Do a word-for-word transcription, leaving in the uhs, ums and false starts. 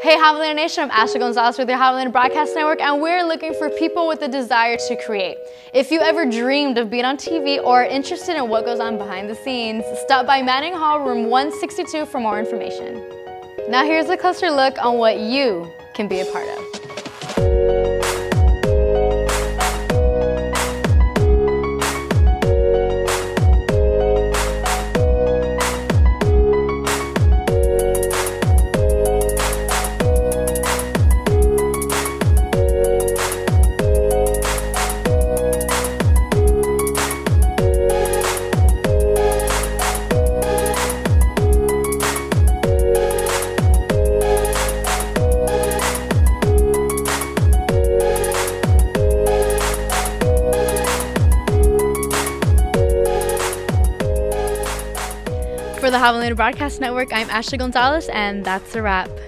Hey Javelina Nation, I'm Ashley Gonzalez with your Javelina Broadcast Network, and we're looking for people with a desire to create. If you ever dreamed of being on T V or are interested in what goes on behind the scenes, stop by Manning Hall, room one sixty-two for more information. Now here's a closer look on what you can be a part of. For the Javelina Broadcast Network, I'm Ashley Gonzalez, and that's a wrap.